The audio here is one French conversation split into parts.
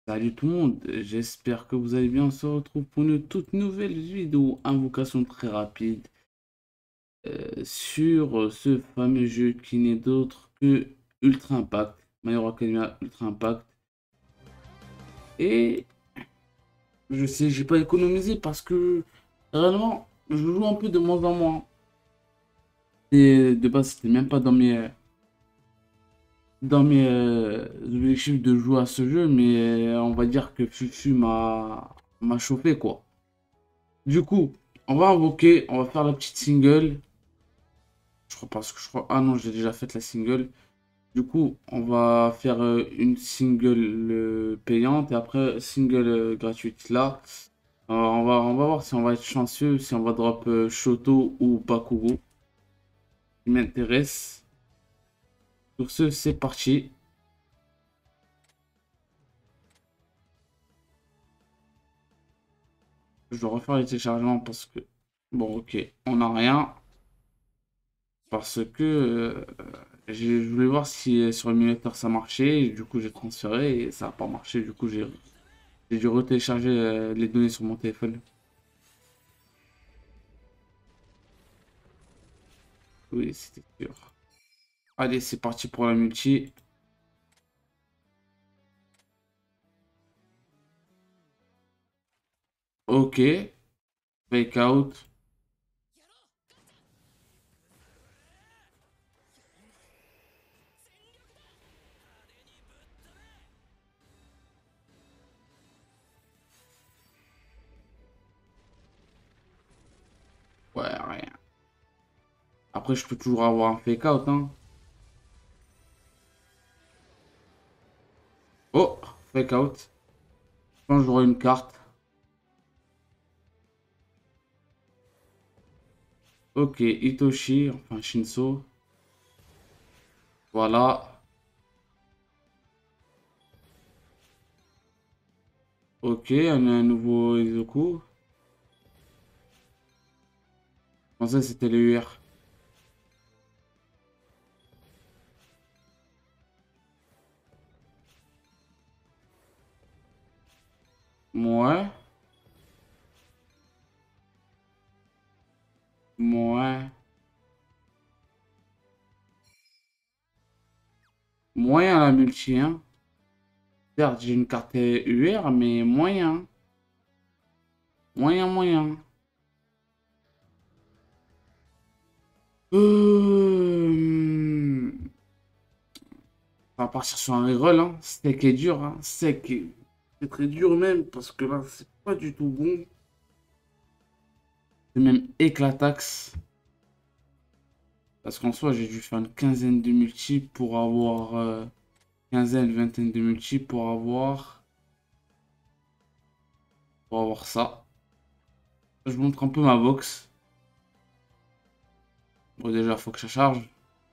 Salut tout le monde, j'espère que vous allez bien. On se retrouve pour une toute nouvelle vidéo invocation très rapide sur ce fameux jeu qui n'est d'autre que Ultra Impact, My Hero Academia Ultra Impact. Et je sais, j'ai pas économisé parce que réellement, je joue un peu de moins en moins. Et de base, c'était même pas dans mes objectifs de jouer à ce jeu, mais on va dire que Fufu m'a chauffé quoi. Du coup, on va invoquer, on va faire la petite single. Je crois parce que je crois. Ah non, j'ai déjà fait la single. Du coup, on va faire une single payante et après single gratuite. Là, on va voir si on va être chanceux, si on va drop Shoto ou Bakugo. Qui m'intéresse. Sur ce, c'est parti. Je dois refaire les téléchargements parce que. Bon, ok, on n'a rien. Parce que je voulais voir si sur l'émulateur ça marchait. Et du coup, j'ai transféré et ça n'a pas marché. Du coup, j'ai dû retélécharger les données sur mon téléphone. Oui, c'était sûr. Allez, c'est parti pour la multi. Ok. Fake out. Ouais, rien. Après, je peux toujours avoir un fake out, hein. Oh, fake out. Je pense que j'aurai une carte. Ok, Itoshi, enfin Shinso. Voilà. Ok, on a un nouveau Izuku. Je pensais que c'était le UR. Ouais. Ouais. Moyen la multi, hein. Certes, j'ai une carte UR, mais moyen. Moyen, moyen. On va partir sur un reroll, hein. Steak est dur, hein. C'est très dur même, parce que là, c'est pas du tout bon. C'est même éclataxe. Parce qu'en soi, j'ai dû faire une quinzaine de multi pour avoir... quinzaine, vingtaine de multi pour avoir ça. Je vous montre un peu ma box. Bon, déjà, faut que ça charge.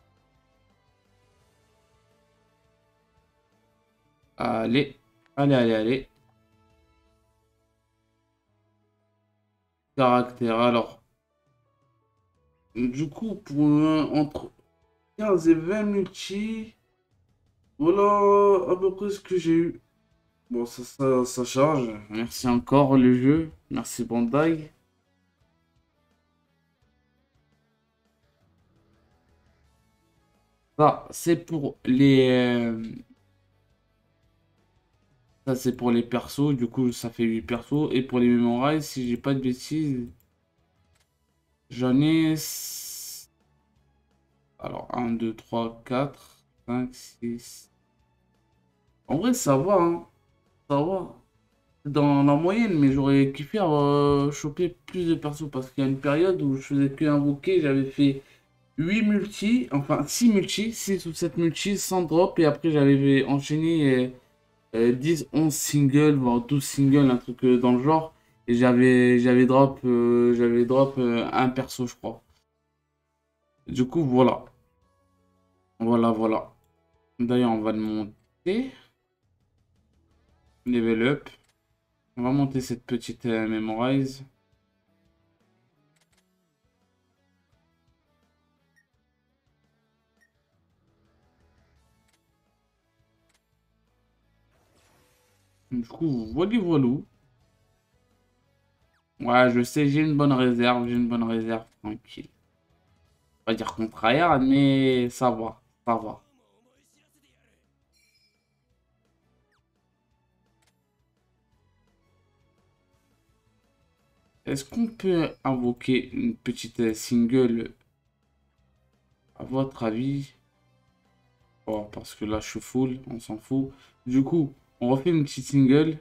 Allez, allez, allez, allez. Caractère, alors. Du coup, pour entre 15 et 20 multi, voilà à peu près ce que j'ai eu. Bon, ça charge. Merci encore le jeu. Merci Bandai. Ça, c'est pour ça, c'est pour les persos. Du coup, ça fait 8 persos. Et pour les Memorize, si j'ai pas de bêtises, j'en ai... Alors, un 2 3 4 5 six. En vrai, ça va, hein. Ça va. Dans la moyenne, mais j'aurais kiffé avoir chopé plus de persos parce qu'il y a une période où je faisais que invoquer, j'avais fait 8 multi, enfin 6 multi, 6 ou 7 multi sans drop et après j'avais enchaîné 10, 11 singles, voire 12 singles, un truc dans le genre et j'avais drop un perso je crois. Du coup voilà, voilà, voilà. D'ailleurs on va le monter, level up, on va monter cette petite memorize. Du coup, voilà, voilà. Ouais, je sais, j'ai une bonne réserve, tranquille. Pas dire qu'on tryhard, mais ça va, ça va. Est-ce qu'on peut invoquer une petite single, à votre avis? Oh, parce que là, je suis full, on s'en fout. Du coup, on refait une petite single.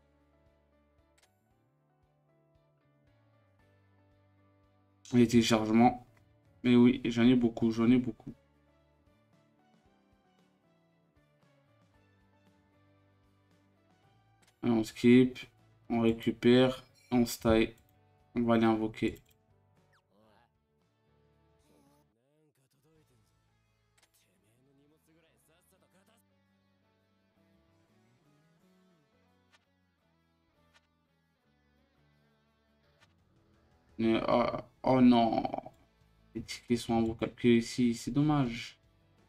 Les téléchargements. Mais oui, j'en ai beaucoup, j'en ai beaucoup. Et on skip, on récupère, on style. On va les invoquer. Mais, oh non, les tickets sont invocables que ici, c'est dommage.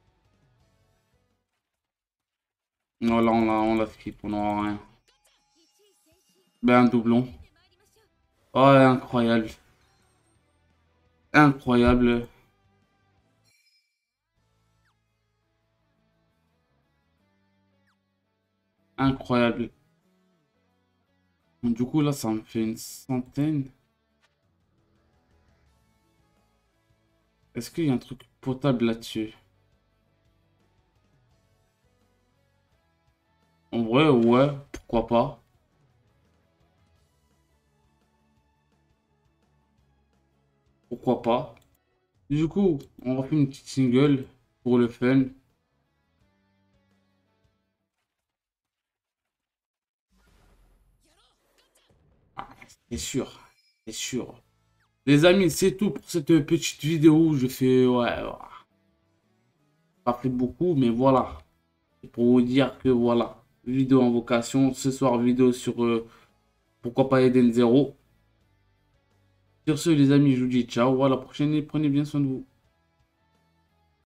Non, là, on l'a skip, on n'aura rien. Ben, un doublon. Oh, incroyable. Incroyable. Incroyable. Donc, du coup, là, ça me fait une centaine. Est-ce qu'il y a un truc potable là-dessus? En vrai, ouais, pourquoi pas. Pourquoi pas. Du coup, on refait une petite single pour le fun. Ah, c'est sûr, c'est sûr. Les amis, c'est tout pour cette petite vidéo. Je fais, ouais, pas fait beaucoup, mais voilà. C'est pour vous dire que voilà, vidéo invocation. Ce soir, vidéo sur pourquoi pas Eden 0. Sur ce, les amis, je vous dis ciao. À la prochaine et prenez bien soin de vous.